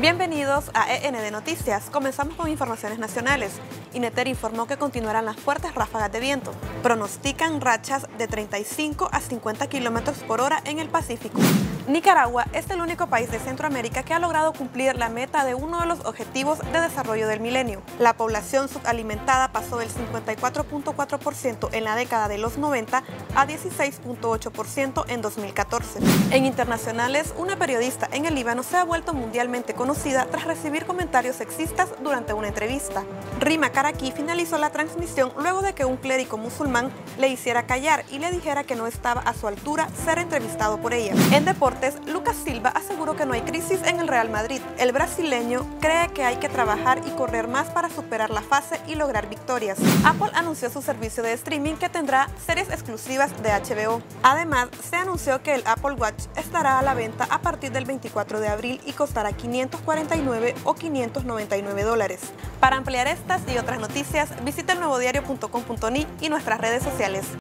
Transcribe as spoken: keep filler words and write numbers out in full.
Bienvenidos a E N D Noticias. Comenzamos con informaciones nacionales. INETER informó que continuarán las fuertes ráfagas de viento. Pronostican rachas de treinta y cinco a cincuenta kilómetros por hora en el Pacífico. Nicaragua es el único país de Centroamérica que ha logrado cumplir la meta de uno de los objetivos de desarrollo del milenio. La población subalimentada pasó del cincuenta y cuatro punto cuatro por ciento en la década de los noventa a dieciséis punto ocho por ciento en dos mil catorce. En internacionales, una periodista en el Líbano se ha vuelto mundialmente conocida tras recibir comentarios sexistas durante una entrevista. Rima Karaki finalizó la transmisión luego de que un clérigo musulmán le hiciera callar y le dijera que no estaba a su altura ser entrevistado por ella. En deportes, Lucas Silva aseguró que no hay crisis en el Real Madrid. El brasileño cree que hay que trabajar y correr más para superar la fase y lograr victorias. Apple anunció su servicio de streaming que tendrá series exclusivas de H B O. Además, se anunció que el Apple Watch estará a la venta a partir del veinticuatro de abril y costará quinientos cuarenta y nueve o quinientos noventa y nueve dólares. Para ampliar estas y otras noticias, visita el nuevo diario punto com punto ni y nuestras redes sociales.